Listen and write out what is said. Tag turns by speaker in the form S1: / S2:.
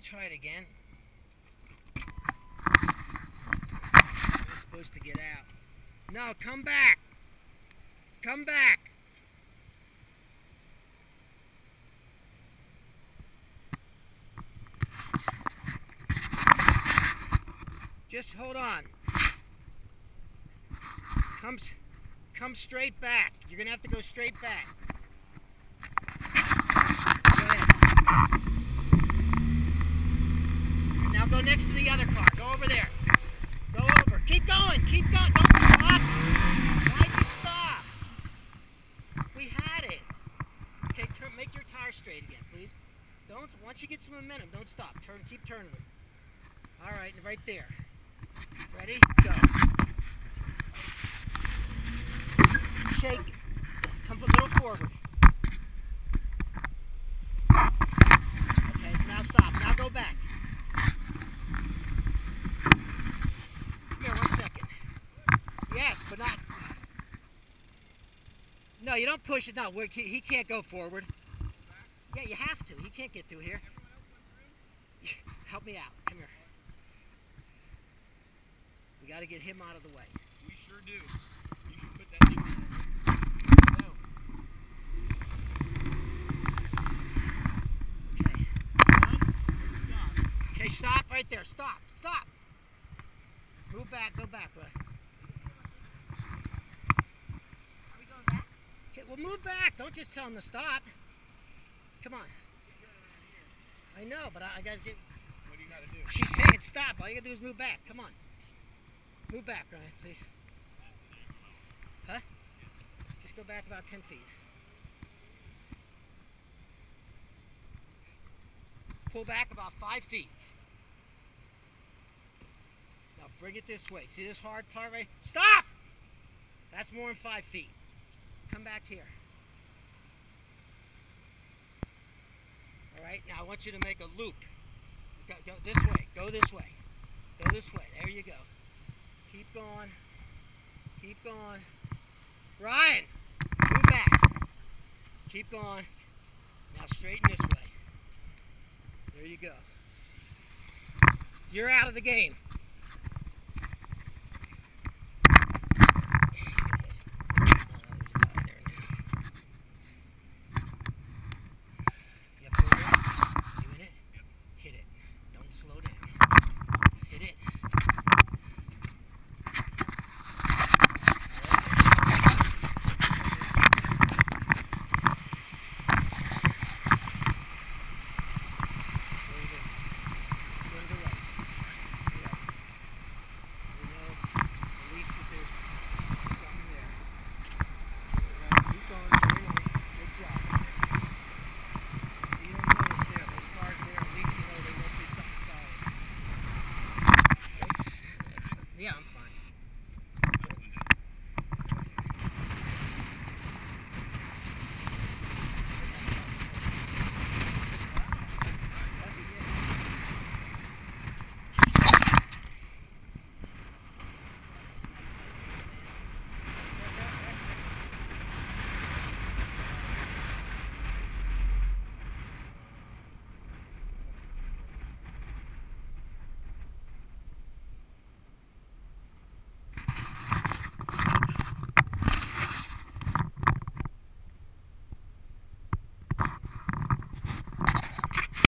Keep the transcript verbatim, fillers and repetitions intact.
S1: try it again. We're supposed to get out. No, come back. Come back. Just hold on. Come, come straight back. You're gonna have to go straight back. Go ahead. Now go next to the other car. Go over there. Go over. Keep going. Keep going. Don't stop. Why'd you stop? We had it. Okay, turn, make your tire straight again, please. Don't. Once you get some momentum, don't stop. Turn. Keep turning them. All right, right there. Ready? Go. Shake. Come a little forward. Okay, now stop. Now go back. Come here one second. Yes, but not... No, you don't push it. No, we're, he can't go forward. Yeah, you have to. He can't get through here. Help me out. Come here. We got to get him out of the way.
S2: We sure do. You can put that thing on. No.
S1: Okay. Stop. Okay, stop right there. Stop. Stop. Move back. Go back, bud. Are we going back? Okay, well, move back. Don't just tell him to stop. Come on. I know, but I, I got to get...
S2: What do you got to do?
S1: She's saying stop. All you got to do is move back. Come on. Move back, Ryan, please. Huh? Just go back about ten feet. Pull back about five feet. Now bring it this way. See this hard part right? Stop! That's more than five feet. Come back here. All right, now I want you to make a loop. Go, go this way. Go this way. Go this way. There you go. Keep going. Keep going. Ryan, move back. Keep going. Now straighten this way. There you go. You're out of the game.